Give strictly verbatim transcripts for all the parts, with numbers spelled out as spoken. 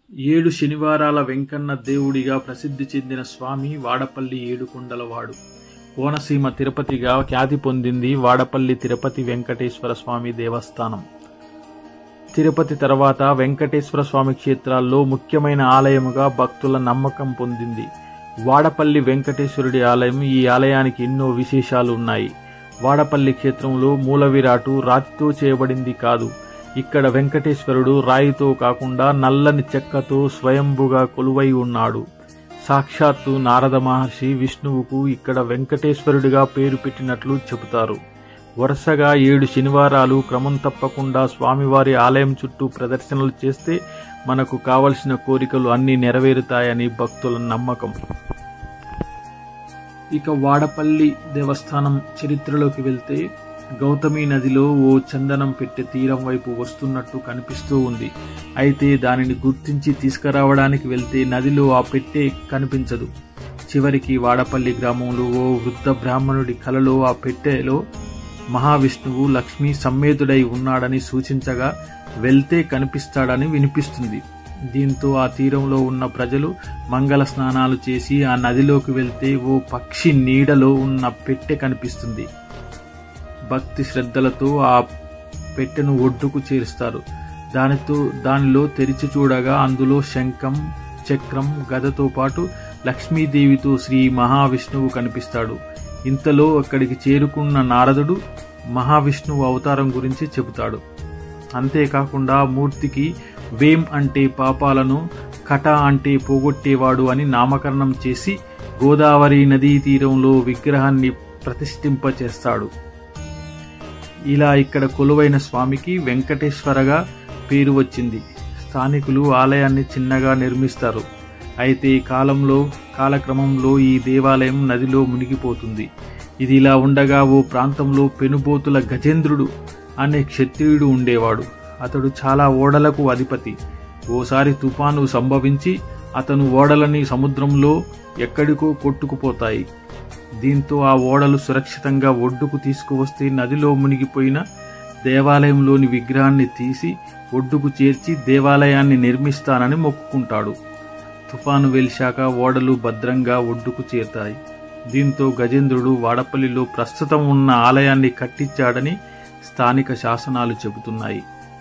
ఏడు శనివారాల వెంకన్న దేవుడిగా ప్రసిద్ధి చెందిన స్వామి వాడపల్లి ఏడుకొండలవాడు. కోనసీమ తిరుపతిగా ఖ్యాతి పొందింది వాడపల్లి తిరుపతి వెంకటేశ్వర స్వామి దేవస్థానం. తిరుపతి తర్వాత వెంకటేశ్వర స్వామి క్షేత్రాల్లో ముఖ్యమైన ఆలయముగా భక్తుల నమ్మకం పొందింది వాడపల్లి వెంకటేశ్వరుడి ఆలయం. ఈ ఆలయానికి ఎన్నో విశేషాలు ఉన్నాయి. వాడపల్లి క్షేత్రంలో మూల విరాటు రాతితో చేయబడింది కాదు. ఇక్కడ వెంకటేశ్వరుడు రాయితో కాకుండా నల్లని చెక్కతో స్వయంభుగా కొలువై ఉన్నాడు. సాక్షాత్తు నారద మహర్షి విష్ణువుకు ఇక్కడ వెంకటేశ్వరుడిగా పేరు పెట్టినట్లు చెబుతారు. వరుసగా ఏడు శనివారాలు క్రమం తప్పకుండా స్వామివారి ఆలయం చుట్టూ ప్రదర్శనలు చేస్తే మనకు కావలసిన కోరికలు అన్నీ నెరవేరుతాయని భక్తుల నమ్మకం. ఇక వాడపల్లి దేవస్థానం చరిత్రలోకి వెళ్తే, గౌతమి నదిలో ఓ చందనం పెట్టె తీరం వైపు వస్తున్నట్టు కనిపిస్తూ ఉంది. అయితే దానిని గుర్తించి తీసుకురావడానికి వెళ్తే నదిలో ఆ పెట్టె కనిపించదు. చివరికి వాడపల్లి గ్రామంలో ఓ వృద్ధ బ్రాహ్మణుడి కలలో ఆ పెట్టెలో మహావిష్ణువు లక్ష్మీ సమ్మేతుడై ఉన్నాడని సూచించగా వెళ్తే కనిపిస్తాడని వినిపిస్తుంది. దీంతో ఆ తీరంలో ఉన్న ప్రజలు మంగళ స్నానాలు చేసి ఆ నదిలోకి వెళ్తే ఓ పక్షి నీడలో ఉన్న పెట్టె కనిపిస్తుంది. భక్తి శ్రద్ధలతో ఆ పెట్టెను ఒడ్డుకు చేరుస్తారు. దానితో దానిలో తెరిచి చూడగా అందులో శంఖం, చక్రం, గదతో పాటు లక్ష్మీదేవితో శ్రీ మహావిష్ణువు కనిపిస్తాడు. ఇంతలో అక్కడికి చేరుకున్న నారదుడు మహావిష్ణువు అవతారం గురించి చెబుతాడు. అంతేకాకుండా మూర్తికి వేం అంటే పాపాలను, కట అంటే పోగొట్టేవాడు అని నామకరణం చేసి గోదావరి నదీ తీరంలో విగ్రహాన్ని ప్రతిష్ఠింపచేస్తాడు. ఇలా ఇక్కడ కొలువైన స్వామికి వెంకటేశ్వరగా పేరు వచ్చింది. స్థానికులు ఆలయాన్ని చిన్నగా నిర్మిస్తారు. అయితే కాలంలో కాలక్రమంలో ఈ దేవాలయం నదిలో మునిగిపోతుంది. ఇది ఇలా ఉండగా ఓ ప్రాంతంలో పెనుబోతుల గజేంద్రుడు అనే క్షత్రియుడు ఉండేవాడు. అతడు చాలా ఓడలకు అధిపతి. ఓసారి తుఫాను సంభవించి అతను ఓడలని సముద్రంలో ఎక్కడికో కొట్టుకుపోతాయి. దీంతో ఆ ఓడలు సురక్షితంగా ఒడ్డుకు తీసుకువస్తే నదిలో మునిగిపోయిన దేవాలయంలోని విగ్రహాన్ని తీసి ఒడ్డుకు చేర్చి దేవాలయాన్ని నిర్మిస్తానని మొక్కుకుంటాడు. తుఫాను వెలిశాక ఓడలు భద్రంగా ఒడ్డుకు చేరుతాయి. దీంతో గజేంద్రుడు వాడపల్లిలో ప్రస్తుతం ఉన్న ఆలయాన్ని కట్టించాడని స్థానిక శాసనాలు చెబుతున్నాయి.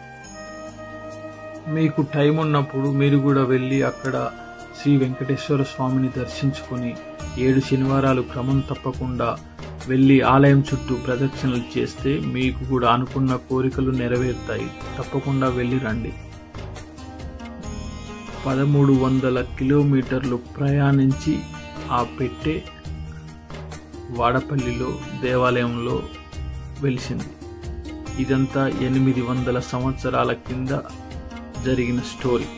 మీకు టైం ఉన్నప్పుడు మీరు కూడా వెళ్ళి అక్కడ శ్రీ వెంకటేశ్వర స్వామిని దర్శించుకొని ఏడు శనివారాలు క్రమం తప్పకుండా వెళ్ళి ఆలయం చుట్టూ ప్రదక్షిణలు చేస్తే మీకు కూడా అనుకున్న కోరికలు నెరవేరుతాయి. తప్పకుండా వెళ్ళి రండి. పదమూడు వందల కిలోమీటర్లు ప్రయాణించి ఆ పెట్టె వాడపల్లిలో దేవాలయంలో వెలిసింది. ఇదంతా ఎనిమిది వందల సంవత్సరాల కింద జరిగిన story.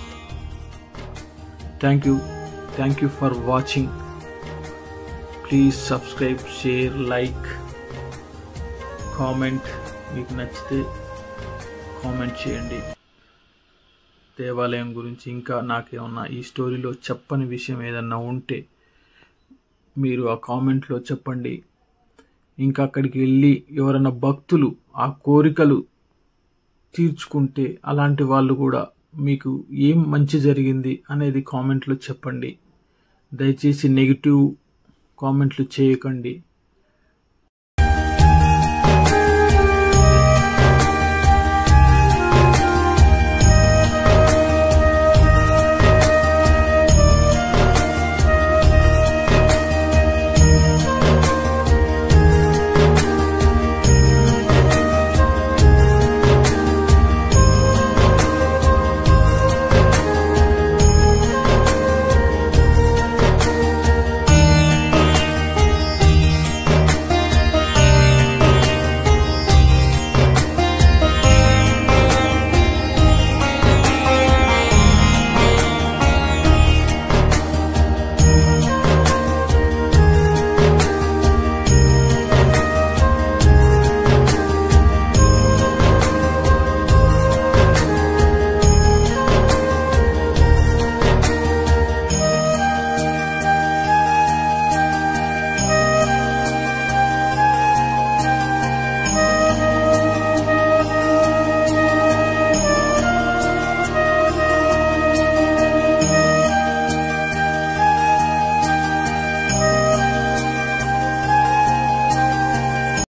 Thank you thank you for watching. Please subscribe, share, like, comment. మీకు నచ్చితే కామెంట్ చేయండి. దేవాలయం గురించి ఇంకా నాకేమన్నా ఈ స్టోరీలో చెప్పని విషయం ఏదన్నా ఉంటే మీరు ఆ కామెంట్లో చెప్పండి. ఇంకా అక్కడికి వెళ్ళి ఎవరైనా భక్తులు ఆ కోరికలు తీర్చుకుంటే అలాంటి వాళ్ళు కూడా మీకు ఏం మంచి జరిగింది అనేది కామెంట్లో చెప్పండి. దయచేసి నెగిటివ్ కామెంట్లు చేయకండి.